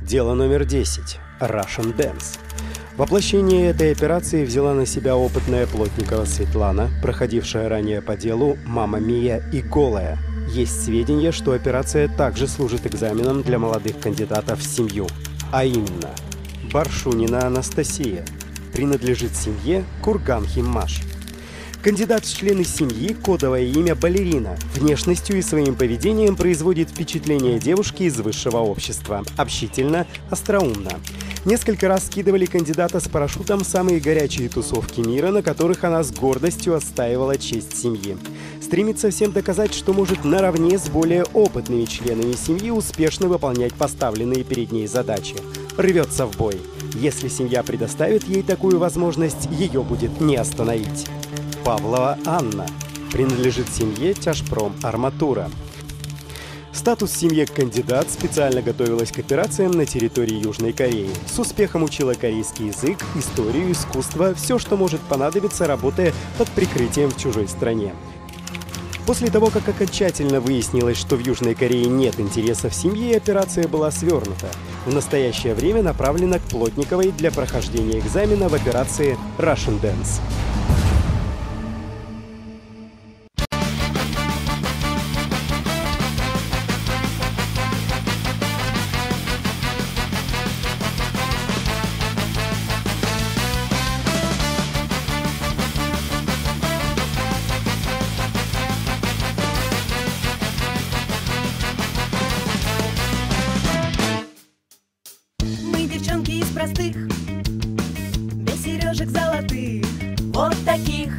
Дело номер 10. Russian Dance. Воплощение этой операции взяла на себя опытная Плотникова Светлана, проходившая ранее по делу «Мамма Мия» и «Голая». Есть сведения, что операция также служит экзаменом для молодых кандидатов в семью. А именно, Баршунина Анастасия принадлежит семье Курган-Химмаш. Кандидат в члены семьи, кодовое имя Балерина, внешностью и своим поведением производит впечатление девушки из высшего общества. Общительно, остроумно. Несколько раз скидывали кандидата с парашютом в самые горячие тусовки мира, на которых она с гордостью отстаивала честь семьи. Стремится всем доказать, что может наравне с более опытными членами семьи успешно выполнять поставленные перед ней задачи. Рвется в бой. Если семья предоставит ей такую возможность, ее будет не остановить. Павлова Анна принадлежит семье Тяжпром Арматура. Статус семьи кандидат специально готовилась к операциям на территории Южной Кореи. С успехом учила корейский язык, историю, искусство, все, что может понадобиться, работая под прикрытием в чужой стране. После того, как окончательно выяснилось, что в Южной Корее нет интересов семьи, операция была свернута. В настоящее время направлена к Плотниковой для прохождения экзамена в операции Russian Dance. Девчонки из простых, без сережек золотых, вот таких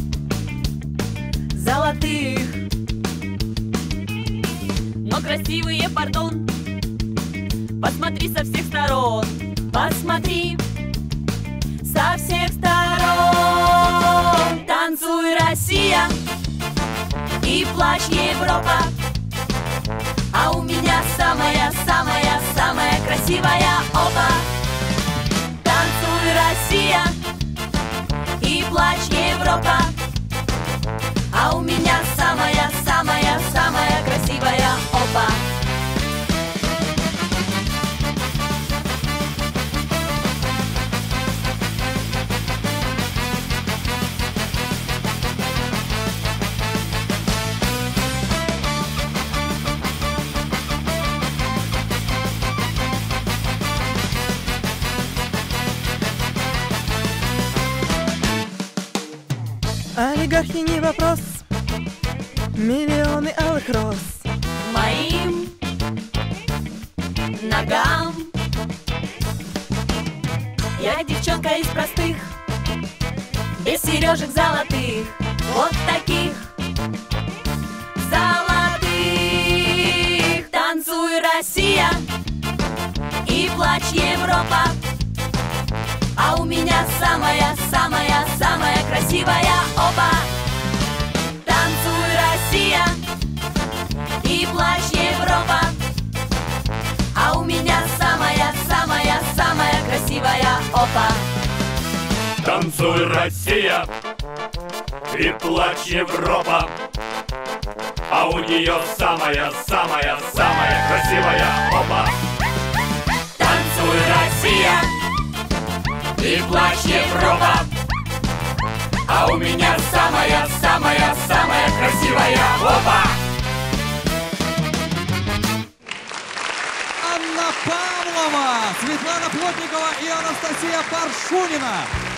золотых. Но красивые, пардон, посмотри со всех сторон, посмотри со всех сторон. Танцуй, Россия, и плачь, Европа, а у меня самая-самая-самая красивая опа. Танцуй, Россия, и плачь, Европа, а у меня самая-самая-самая красивая опа. Олигархи не вопрос, миллионы алых роз Моим ногам. Я девчонка из простых, без сережек золотых, вот таких золотых. Танцуй, Россия, и плачь, Европа, а у меня самая-самая-самая красивая опа. Танцуй, Россия, и плачь, Европа, а у меня самая-самая-самая красивая опа. Танцуй, Россия, и плачь, Европа, а у нее самая-самая-самая красивая опа. Танцуй, Россия, и плачь, Европа, а у меня самая-самая-самая красивая опа. Анна Павлова, Светлана Плотникова и Анастасия Баршунина.